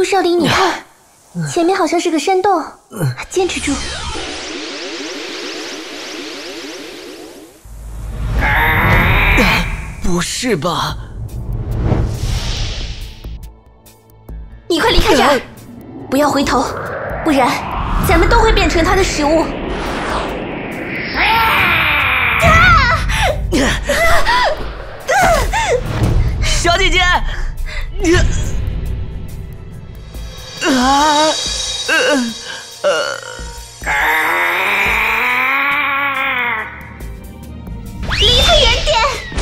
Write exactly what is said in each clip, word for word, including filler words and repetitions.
杜少林，你看，前面好像是个山洞，坚持住。 不是吧？ 你快离开这儿，不要回头，不然咱们都会变成他的食物。 小姐姐，你啊呃呃离他远点！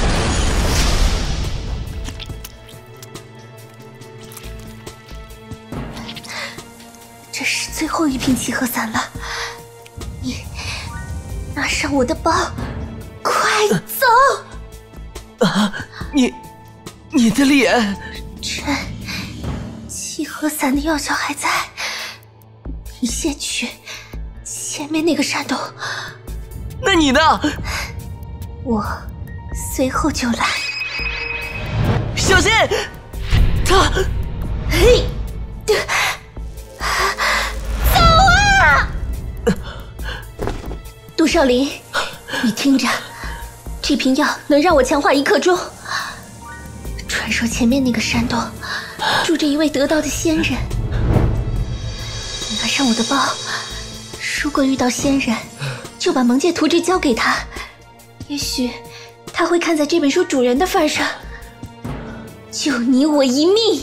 这是最后一瓶集合散了，你拿上我的包，快走！ 啊，你你的脸， 趁集合散的药效还在，你先去前面那个山洞。 那你呢？ 我随后就来。 小心！他， 嘿，走啊！杜少林，你听着，这瓶药能让我强化一刻钟。传说前面那个山洞住着一位得道的仙人，你拿上我的包，如果遇到仙人，就把冥界图纸交给他。也许他会看在这本书主人的份上，救你我一命。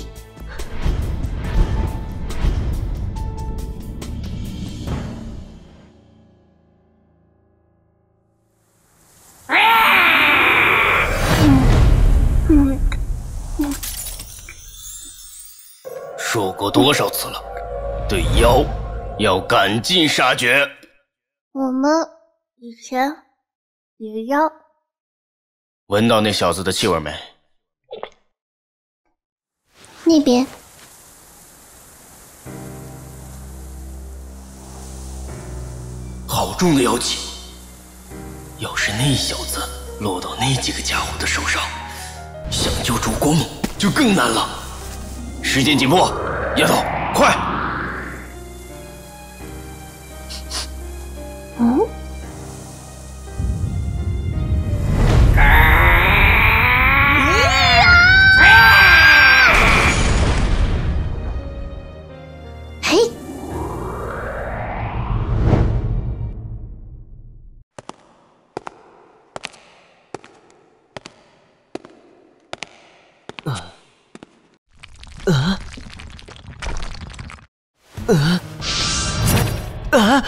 嗯嗯、 说过多少次了，对妖要赶尽杀绝。 我们以前也要。 闻到那小子的气味没？ 那边。 好重的妖气！要是那小子落到那几个家伙的手上，想救烛光就更难了。时间紧迫，丫头，快！ 嗯。 啊啊啊！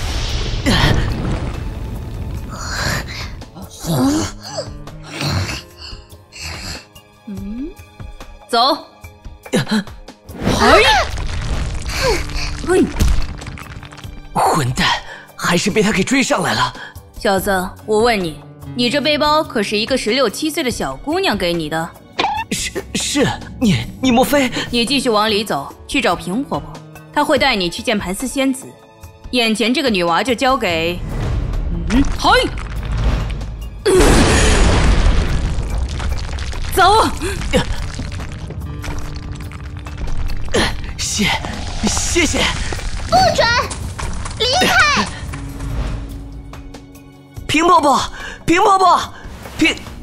嗯，走。嘿，嘿， 混蛋，还是被他给追上来了。 小子，我问你，你这背包可是一个十六七岁的小姑娘给你的？ 是是，你你莫非…… 你继续往里走，去找平婆婆，她会带你去见盘丝仙子。眼前这个女娃就交给……嗯，嘿，嗯、走。 谢谢谢。 不准离开！ 平婆婆，平婆婆，平。